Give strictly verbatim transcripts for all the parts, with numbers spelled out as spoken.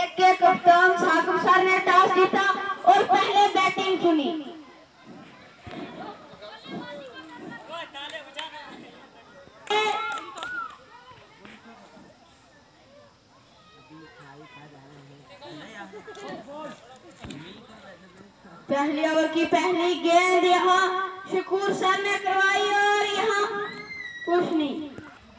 एक के कप्तान साकिब सर ने टॉस जीता और पहले बैटिंग चुनी। पहली ओवर की पहली गेंद यहाँ शकूर सर ने करवाई और यहाँ कुछ नहीं।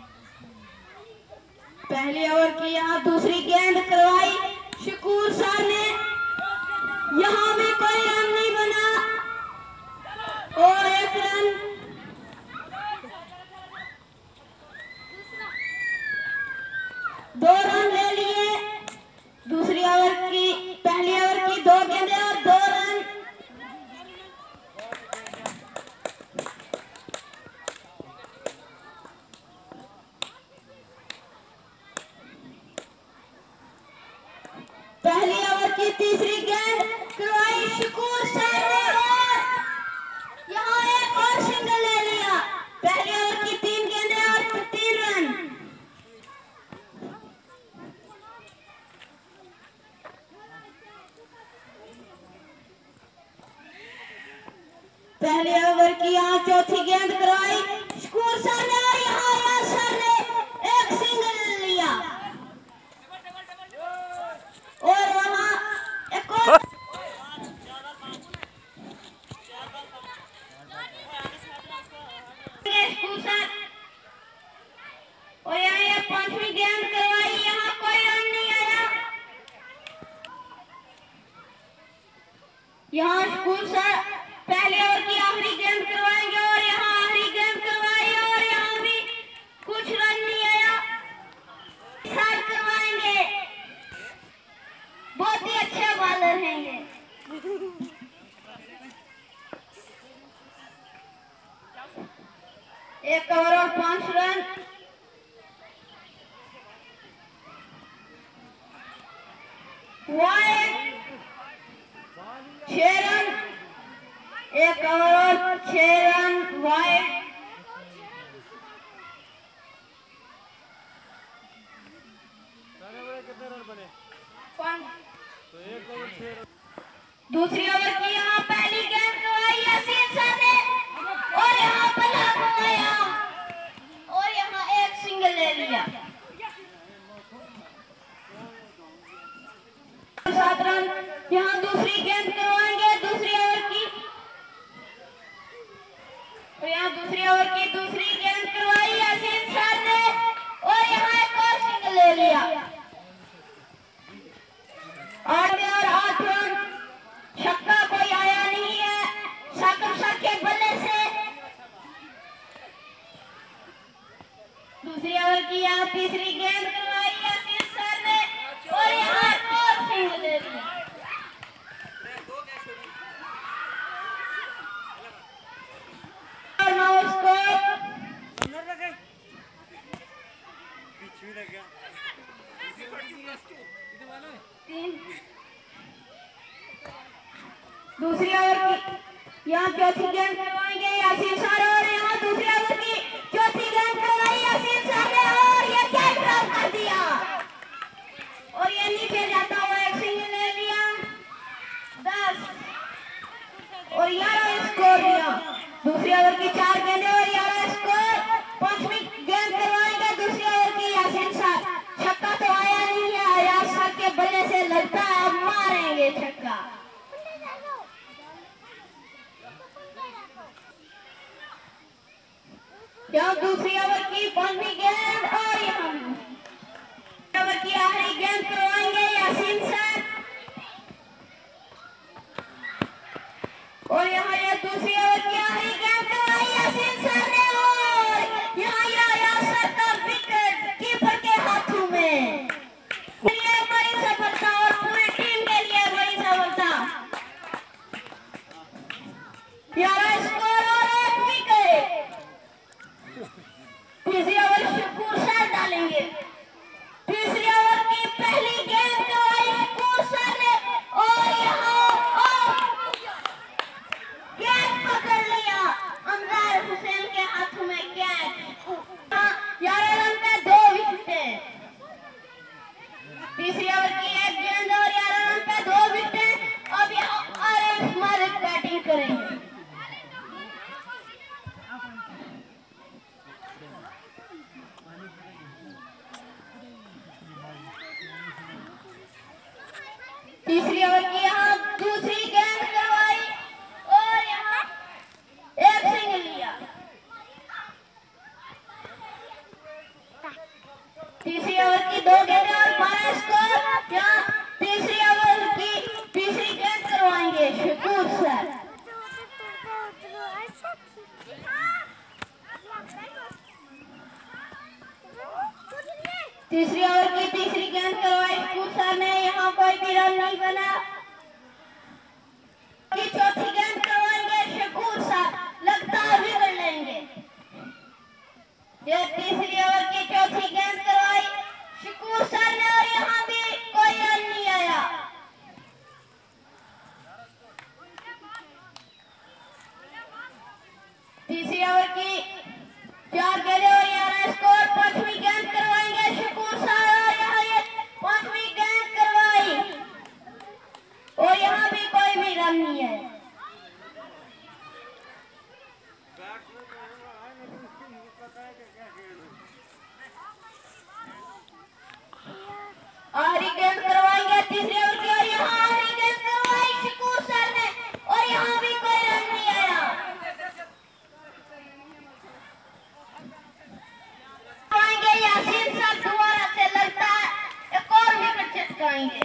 पहली ओवर की यहाँ दूसरी गेंद करवाई शकूर सर ने, यहाँ भी कोई रन नहीं बना और एक रन। दो रन ले लिए दूसरी ओवर की पहली ओवर की दो गेंदें और दो रन। पहली ओवर की तीसरी गेंद करवाई शकूर सर ने और यहाँ एक और सिंगल ले लिया। पहली ओवर की तीन गेंदें और तीन रन। पहले ओवर की यहाँ चौथी गेंद करवाई शकूर सर ने और यहाँ यार सर ने एक सिंगल लिया और वहाँ एक और शकूर सर और यहाँ ये पांचवी गेंद करवाई, यहाँ कोई रन नहीं आया। यहाँ शकूर सर पहले ओवर की आखिरी गेंद करवाएंगे और यहाँ आखिरी गेंद करवाई और यहाँ भी कुछ रन नहीं आया। सर करवाएंगे, बहुत ही अच्छे बॉलर हैं ये। एक ओवर और पांच रन। वाइड छह रन, एक ओवर और छह रन वाइड। दूसरी ओवर की यहाँ पहली गेंद करवाई यासीन सर ने और यहाँ बल्ला घुमाया और यहाँ एक सिंगल ले लिया। सात रन। यहाँ दूसरी गेंद करवाएंगे दूसरी ओवर की और यहाँ दूसरी ओवर की दूसरी गेंद करवाई यासीन सर ने और यहाँ एक और सिंगल ले लिया। आठ और आठ रन, छक्का कोई आया नहीं है साकिब सर के बल्ले से। दूसरी ओवर की यहाँ तीसरी गेंद करवाई यासीन सर ने और यहाँ एक और सिंगल ले लिया। दूसरी ओवर की यहाँ चौथी गेंद करवाएंगे यासीन सर और यहाँ दूसरी ओवर की चौथी गेंद करवाई यासीन सर ने और ये क्या ड्रॉप कर दिया और ये नीचे जाता हुआ एक सिंगल ले लिया। दस और ग्यारह स्कोर दिया। दूसरी ओवर की चार गेंदें और ग्यारह स्कोर। पांचवी गेंद करवाएंगे दूसरी ओवर की यासीन सर, छक्का तो आया नहीं है, अयाज सर के बल्ले से लगता है अब मारेंगे छक्का। यहाँ दूसरी ओवर की पांचवी गेंद और यहाँ ओवर की आखिरी गेंद करवाएंगे यासीन सर और यहाँ ये दूसरी ओवर की आखिरी गेंद करवाई यासीन सर ने और यहाँ अयाज सर का विकेट कीपर के हाथों में। ये बड़ी सफलता और पूरी टीम के लिए बड़ी सफलता। ग्यारह स्कोर और एक विकेट। तीसरी ओवर शकूर सर डालेंगे। तीसरी ओवर की पहली गेंद करवाई शकूर सर ने और यहाँ गेंद पकड़ लिया अमजद हुसैन के हाथों में गेंद। ग्यारह रन पे दो विकेट। तीसरी ओवर की एक गेंद तीसरी ओवर की यहाँ दूसरी गेंद करवाई और यहाँ एक सिंगल लिया। तीसरी ओवर की दो गेंदें और बारह स्कोर। यहाँ तीसरी ओवर की तीसरी गेंद करवाएंगे शकूर सर। तीसरी ओवर की तीसरी गेंद करवाई शकूर सर ने, यहाँ कोई भी रन नहीं बना। की चौथी गेंद करवाएंगे शकूर सर, लगता है बिगड़ लेंगे। ये तीसरी ओवर की चौथी गेंद करवाई शकूर सर ने और यहाँ भी कोई रन नहीं आया। तीसरी ओवर की चार गेंदें और ग्यारह स्कोर। पांचवी गेंद करवाएंगे शकूर सर और यहाँ ये पांचवी गेंद करवाई और यहाँ भी कोई भी रन नहीं है। आखिरी गेंद करवाएंगे तीसरी ओवर की और यहाँ आखिरी गेंद करवाई शकूर सर ने और यहाँ भी कोई रन नहीं आया। आएंगे यासीन सर दोबारा से, लगता है एक और विकेट चटकाएंगे।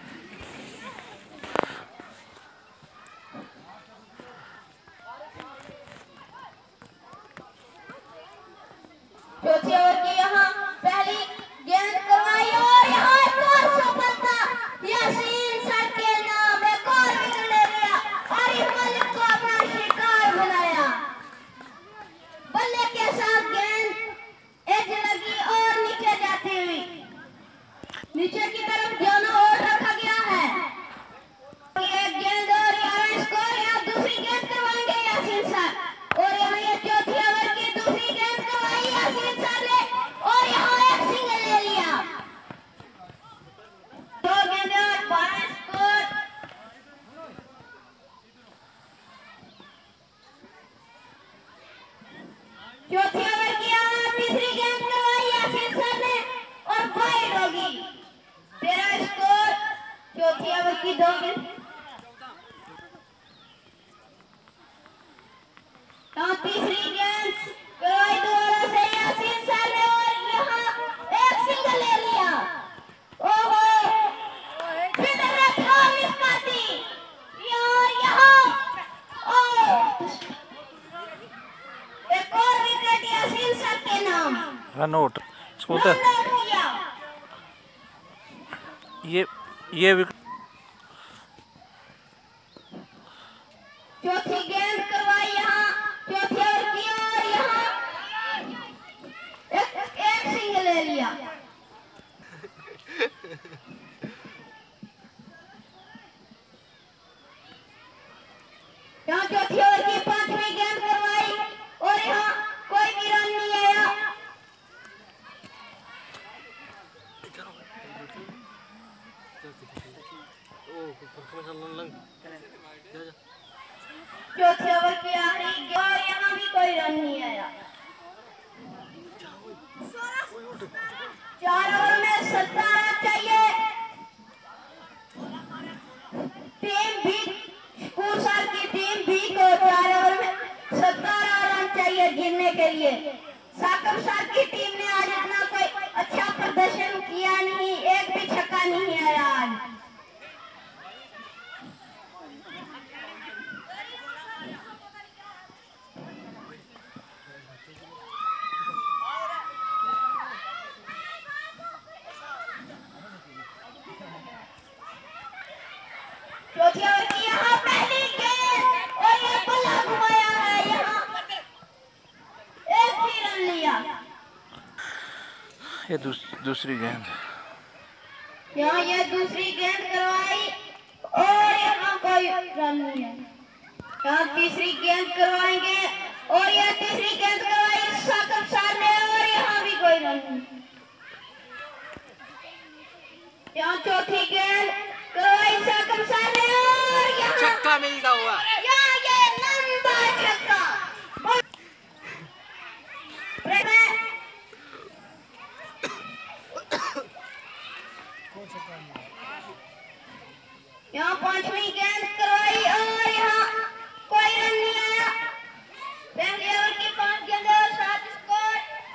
चौथी ओवर की यहाँ पहली गेंद करवाई और यहाँ एक और सफलता यासीन सर के नाम, एक और विकेट ले लिया और इस मलिक को अपना शिकार बनाया। बल्ले के साथ गेंद एज लगी और नीचे जाती हुई नीचे की तरफ जाना और रखा गया है। एक गेंद और ग्यारह स्कोर। यहाँ दूसरी गेंद करवाएंगे यासीन सर और यहाँ ये चौथी ओवर की दूसरी गेंद करवाई यासीन सर ने और यहाँ एक सिंगल ले लिया। दो गेंदें और बारह स्कोर। चौथी ओवर की तीसरी गेंद करवाई यासीन सर ने और वाइड होगी। तेरह स्कोर। चौथी ओवर की दो गेंद। यहाँ तीसरी गेंद करवाई दोबारा से यासीन सर ने और यहाँ एक सिंगल ले लिया। ओहो, फील्डर ने था मिस कर दी और यहाँ ओह, एक और विकेट यासीन सर के नाम, रन आउट। इसको तो रन आउट किया। ये ये विकेट चौथी गेंद करवाई यहाँ चौथी ओवर की और यहाँ एक, एक सिंगल ले लिया। यहाँ चौथी ओवर की पांचवी गेंद करवाई और यहाँ कोई भी रन नहीं आया। चौथे ओवर की आखिरी गेंद और यहाँ भी कोई रन नहीं आया। चार ओवर में सत्तारह चाहिए। टीम भी शकूर सर की टीम भी को चार ओवर में सत्तारह रन चाहिए गिनने के लिए। साकिब सर की टीम ने आज इतना कोई अच्छा प्रदर्शन किया नहीं, एक भी छक्का नहीं आया आज। चौथी ओवर की यहाँ पहली गेंद और ये बल्ला घुमाया है, यहाँ एक ही रन लिया। ये दूस, दूसरी गेंद। यहाँ ये दूसरी गेंद करवाई और यहाँ कोई रन नहीं है। यहाँ तीसरी गेंद करवाएंगे और ये तीसरी गेंद करवाई साकिब सर ने और यहाँ भी कोई रन नहीं। यहाँ चौथी गेंद करवाई साकिब सर ने और यहाँ छक्का मिलता हुआ। यहाँ ये लंबा छक्का। यहाँ पांचवी गेंद करवाई और यहाँ कोई रन नहीं आया। पहले ओवर की पांच गेंदें और सात स्कोर।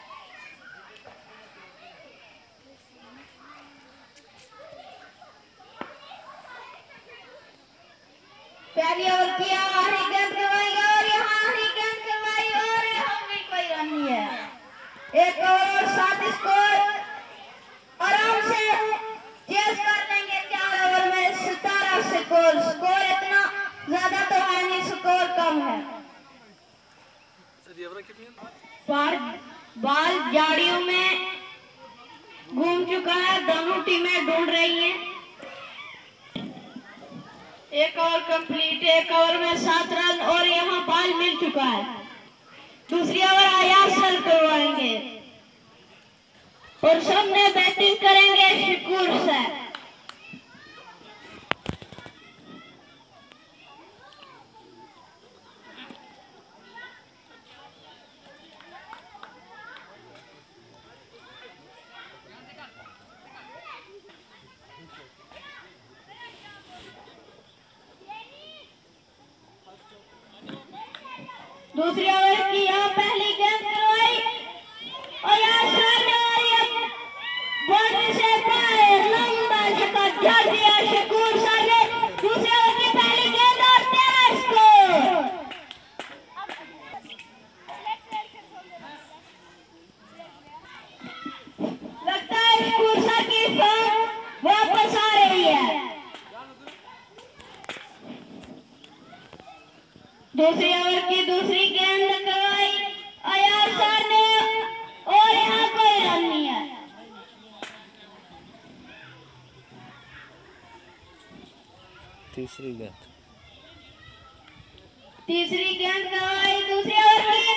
पहली ओवर की आखिरी गेंद करवाई और यहाँ आखिरी गेंद करवाई और यहाँ भी कोई रन नहीं है। एक ओवर और सात स्कोर। आराम से चेस कर लेंगे चार ओवर में सतारह स्कोर। स्कोर इतना ज्यादा तो है नहीं, स्कोर कम है। पर बाल झाड़ियों में घूम चुका है, दोनों टीमें ढूंढ रही हैं। एक ओवर कंप्लीट, एक ओवर में सात रन और यहाँ बाल मिल चुका है। दूसरी ओवर आयास सर करवाएंगे और सबने बैटिंग करेंगे शिकूर से। दूसरी ओवर की यहाँ पहली गेंद करवाई और यहाँ सामने बॉल से बाहर लंबा छक्का जड़ दिया शकूर सर ने। दूसरी ओवर की पहली गेंद और तेरह स्कोर। लगता है शकूर सर की फॉर्म वापस आ रही है। दूसरी ओवर की दूसरी गेंद करवाई अयाज सर ने और यहाँ कोई रन नहीं है। तीसरी गेंद तीसरी गेंद करवाई दूसरी ओवर की